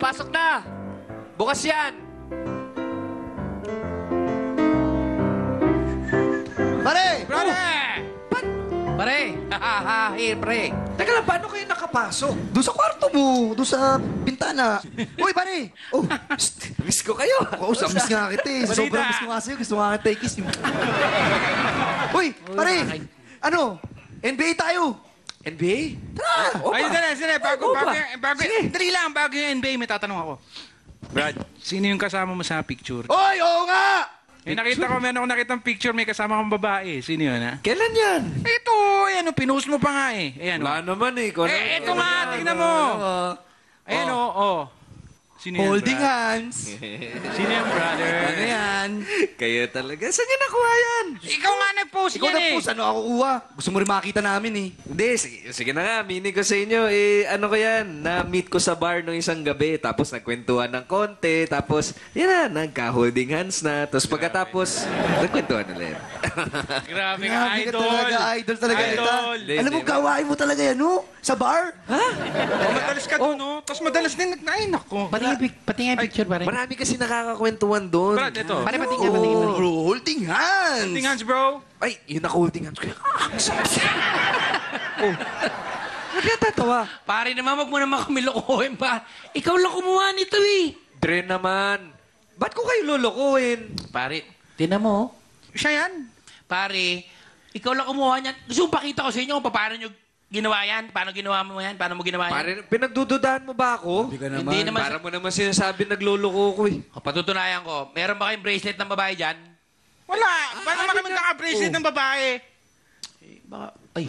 pasok na. Bukas yan. Pare! Pare! Pare! Here, pre. Teka lang, paano kayo nakapasok? Doon sa kwarto mo, doon sa bintana. Uy, pare! Oh, Miss ko kayo. oo, miss nga kita eh. Sobrang miss ko nga sa'yo. Gusto nga kita i-kiss. Uy, pare! Ano? NBA tayo! NBA? Tara! Oh, Ay, sila. Bago Sige. dali lang, bago yung NBA, may tatanong ako. Brad, sino yung kasama mo sa picture? Oy, oo nga! Meron akong nakitang picture, may kasama kang babae. Sino yun, ha? Kailan yan? Ito, ayan, pinost mo pa nga eh. Ayan, Wala naman eh. ito nga, tingnan mo. Ayan, Sino yan, Holding Brad? hands. Sino yan, brother? Ano yan? Kayo talaga. Saan niya nakuha yan? Ikaw nga nag-post Ikaw yan na eh. po, ano ako kuha? Gusto mo rin makita namin eh. Hindi, sige na nga. Mini ko sa inyo. Ano ko yan? Na-meet ko sa bar nung isang gabi. Tapos nagkwentuhan ng konti. Tapos, yan na, nagka-holding hands na. Tapos pagkatapos, nagkwentuhan ulit. Grabe ka, Grabe ka idol. talaga, idol talaga kita. Hindi, Alam mo, di ba? gawain mo talaga yan, no? Sa bar? Madalas ka doon, no? Tapos madalas din, ay, naku. Pati nga picture, pare. Marami kasi nakakakwentuhan doon. Brad, ito. Pare, pati nga, Oh, bro, holding hands. Holding hands, bro. Ay, yun naka-holding hands ko. Oh. Ba't ka tatawa? Pare naman, wag mo naman kami lokohin pa. Ikaw lang kumuha nito eh. Dre naman. Ba't ko kayo lulukuhin? Pare, tinan mo. Siya yan. Pare, ikaw lang kumuha niyan. Gusto mo pakita ko sa inyo kung paano nyo ginawa yan? Paano ginawa mo yan? Paano mo ginawa yan? Pare, pinagdududahan mo ba ako? Hindi naman. Para mo naman sinasabi nagluluko ko eh. O, patutunayan ko. Meron ba kayong bracelet ng babae dyan? Wala. Paano naman kami naka-bracelet ng babae? Baka, ay.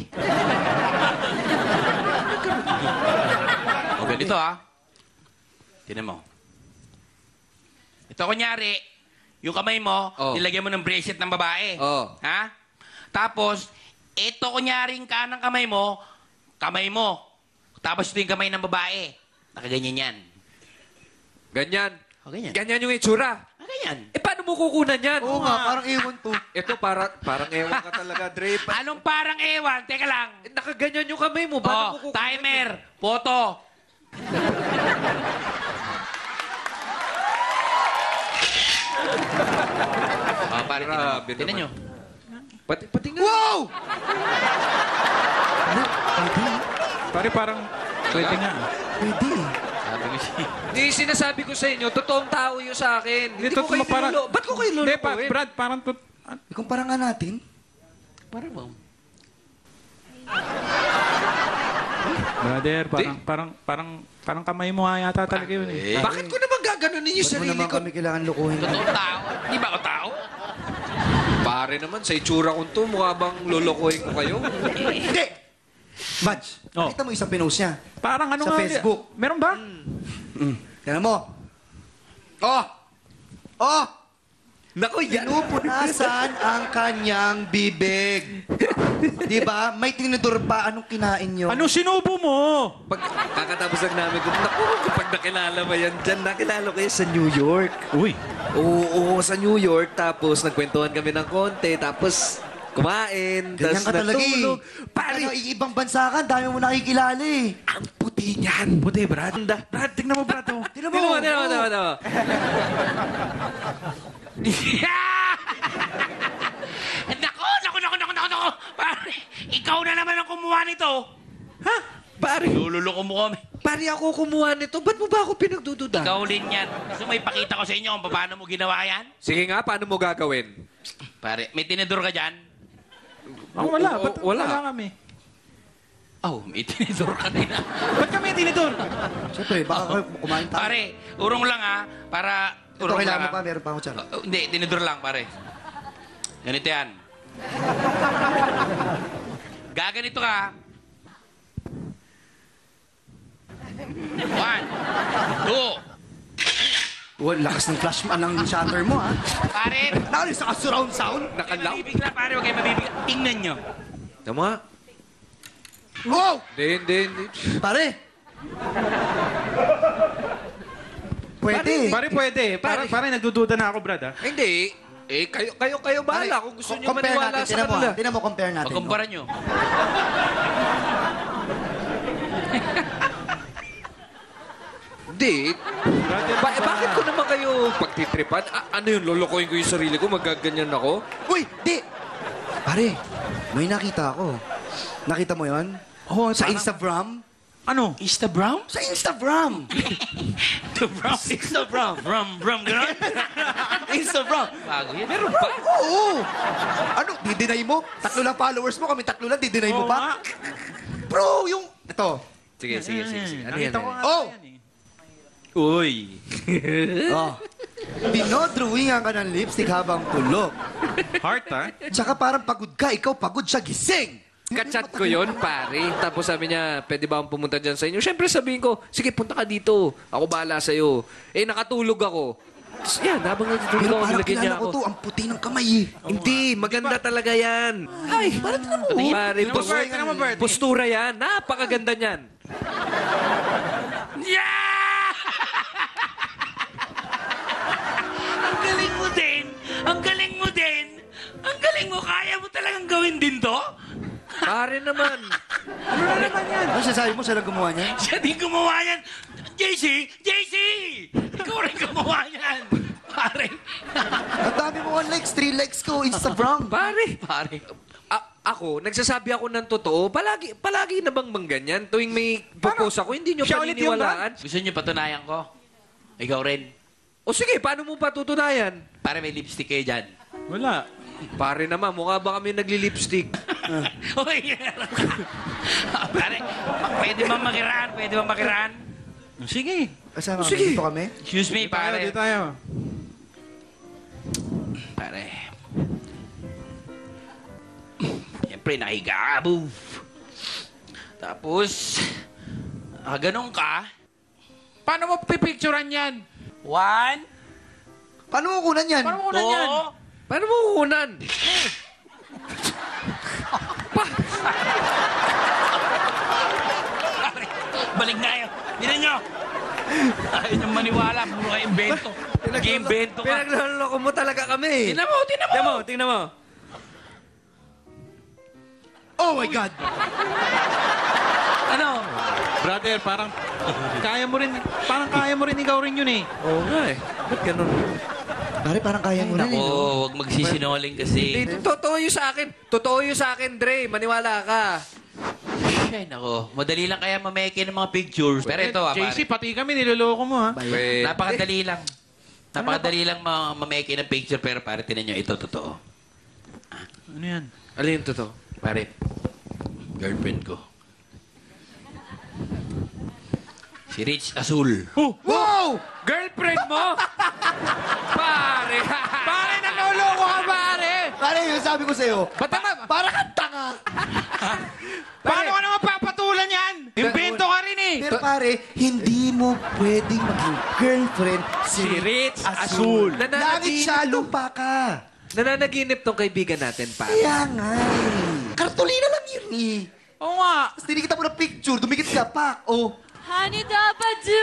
O, ganito ha. Tinan mo. Ito kunyari, yung kamay mo, Oh. nilagyan mo ng bracelet ng babae. Oh. Ha? Tapos, ito kunyaring kanang kamay mo. Tapos ito yung kamay ng babae. Nakaganyan yan. Ganyan. O, ganyan. Ganyan yung itsura. Ganyan. Eh, paano mo kukunan yan? Oo nga, parang ewan to. Ito, parang ewan ka talaga, Dre. Anong parang ewan? Teka lang. Nakaganyan yung kamay mo. Paano mo Oh, kukunan? timer. Photo. Oh, pare, Grabe tinan nyo. Pati nga. Wow! Pare, parang pwede nga. Pwede eh. Sabi ko siya. Hindi, sinasabi ko sa inyo, totoong tao yun sa akin. Hindi ko kayo parang- nilulo. Ba't ko kayo Hindi, lulukuhin? Brad, parang Ikumpara nga natin. Parang mo. Brother, parang kamay mo nga yata talaga yun eh. Bakit ko naman gaganunin yung Ba't mo sarili naman ko? kami kailangan lukuhin? Totoong tao. Di ba ako tao? Pare naman, sa itsura ko to, mukha bang lulukuhin ko kayo? Hindi! Madge, Oh. nakita mo isang pinost niya. Parang ano Sa nga. Facebook. Meron ba? Tignan mo. Oh! Oh! Naku, yan. Pinupunasan ang kanyang bibig. Di ba? May tinidor pa. Anong kinain nyo? Ano sinubo mo? Pag kakatapos lang namin, naku, kapag nakilala ba yan dyan, nakilala ko yan sa New York. Uy. Oo, sa New York. Tapos nagkwentuhan kami ng konti. Tapos kumain. Ganyan Tapos ka talaga eh. natulog. Pare, Ano, ibang bansa ka, dami mo nakikilala eh. ang puti niyan. Puti, Brad. Brad, tingnan mo, Brad. Oh. Tignan Tignan mo. Nako. Pare, ikaw na naman ang kumuha nito. Ha? Pare, Lululoko mo kami. pare ako kumuha nito. Ba't mo ba ako pinagdududa? Ikaw din yan. Gusto mo ipakita ko sa inyo kung paano mo ginawa yan? Sige nga, paano mo gagawin? Pare, may tinidor ka dyan? Ako wala. Oo, Ba't wala. wala kami? Oh, may tinidor ka din ah. Ba't kami tinidor? Siyempre, baka kumain tayo. Pare, urong lang ah. Para, Ito urong kailangan mo lang pa, ah. meron pa ako tsara. Hindi, tinidor lang pare. Ganito yan. Gaganito ka. 1, 2. Lakas ng flash ng shutter mo, ha? Pare, Nakali sa surround sound. huwag kayo mabibigla pare, huwag kayo mabibigla. Tingnan nyo. Tama? Wow! Hindi. Pare! Pwede. Pare, pwede. Pare, nagdududa na ako, Brad, ha? Hindi. Eh, kayo bahala kung gusto niyo Compare maniwala natin, sa tinan mo, kanila. tinan mo, compare natin. Pagkumpara nyo. Di. Bakit ko naman kayo pagtitripan? Ano yun, lolokohin ko yung sarili ko? Magaganyan ako? Uy, di! Pare, may nakita ako. Nakita mo yon? Oh, Sa parang- Instagram? Ano? Instagram? Sa Instagram! Instagram. Brum, gano'n? Instagram! Bago yan. Meron ba? Oo! Ano, di-deny mo? 3 lang followers mo, kami 3 lang, di-deny mo Oo pa? nga. Bro, yung... Ito. Sige. Ano yan? Nakita ko nga Oh! yan eh. Uy. Oh. Dinodrawingan ka ng lipstick habang tulog. Heart, ha? Tsaka parang pagod ka, ikaw pagod siya, gising! Kachat ko yon pare. Tapos sabi niya, pwede ba akong pumunta dyan sa inyo? Siyempre sabihin ko, sige, punta ka dito. Ako bahala sa'yo. Eh, nakatulog ako. Tapos yan, habang natutulog Pero ako, parang nilagyan niya kilala ko ako. to, ang puti ng kamay eh. Hindi, maganda talaga yan. Ay, parang tingnan mo. Pare, Tingnan mo, Bert. Tingnan mo, Bert. postura yan. Napakaganda niyan. Yeah! Ang galing mo din. Ang galing mo din. Ang galing mo. Kaya mo talagang gawin din to? Pare naman. Ano na naman yan? Ano sasabi mo, siya lang gumawa niya? Siya din gumawa yan. JC! Ikaw rin gumawa yan. Pare. Ang dami mo 1 likes, 3 likes ko, Instagram. Pare. Pare. Ako, nagsasabi ako ng totoo. Palagi na bang ganyan? Tuwing may propose ako, hindi nyo Siya ulit yung paniniwalaan. Gusto niyo patunayan ko? Ikaw rin. O sige, paano mo patutunayan? Pare, may lipstick kayo dyan. Wala. Pare naman, mukha ba kami nagli-lipstick? Uy! Pare, pwede ba makiraan? Pwede ba makiraan? Sige. Kasama kami, Sige. dito kami. Excuse me, Dito tayo, pare. dito tayo. Pare. Siyempre, nahiga ka, boo. Tapos, ganun ka. Paano mo pipicturean yan? 1, Paano mo kunan yan? Paano mo kunan yan? 2, Paano mo kukunan? balik na kayo. Tinan nyo. Ayaw nyo maniwala. Puro kayo invento. Nag-invento ka. Pinagloloko mo talaga kami. Tingnan mo, tingnan mo. Tingnan mo. Oh my God! Ano? Brother, parang kaya mo rin ikaw rin yun eh. Oo nga eh. Ba't ganun? Pare, parang kaya mo rin Ako, eh, no? huwag magsisinungaling kasi. Hindi, totoo yung sa akin. Totoo yung sa akin, Dre. Maniwala ka. Ay, nako. Madali lang kaya mameke ng mga pictures. Pero ito, JC, pare. pati kami, niloloko mo ha. Pwede. Napakadali lang. Napakadali lang mameke ng picture. Pero pare, tinan nyo, ito totoo. Ano yan? Alin yung totoo? Pare, girlfriend ko. Si Rich Azul. Wow! Girlfriend mo? Pare! Pare, nanoloko ka, pare! Pare, yung sabi ko sa'yo, Ba't naman? para kang tanga! Paano ka naman papatulan yan? Invento ka rin eh! Pero pare, hindi mo pwedeng maging girlfriend si Rich Azul. Azul. Langit siya, lupa ka. Nananaginip tong kaibigan natin, pare. Kaya nga eh. Kartolina lang yun eh. Oo nga. Tapos tinikita mo ng picture, dumikit ka, pak. Oh. Honey Dabadu!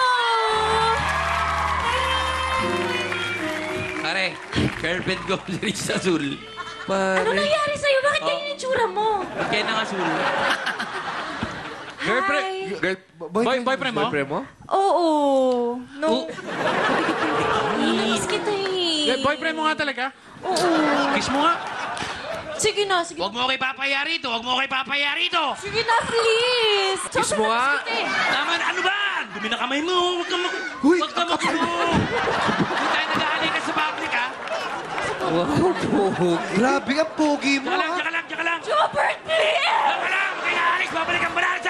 Pare, girlfriend ko si Rich Azul. Pare. Ano nangyari sa'yo? Bakit ganyan yung tsura mo? Ba't kaya ng Azul? Girlfriend. Hi. Boyfriend mo? Boyfriend mo? Oo. Oh. No. Namiss kita eh. Boyfriend mo nga talaga? Oo. Kiss mo nga. Sige na, sige. Huwag mo kay papaya rito. Huwag mo kay papaya rito. Sige na, please. Kiss mo nga. Sobrang namiss kita eh. Naman, ano ba? Dumi na kamay mo. Huwag ka Huy, Huwag ka Hindi tayo nag-aalay ka sa public, ha? Wow, pogi. Grabe ang pogi mo, Tsaka lang, ha? tsaka lang, tsaka lang. Jobert, please! Tsaka lang, huwag kayo aalis. Babalik ang banana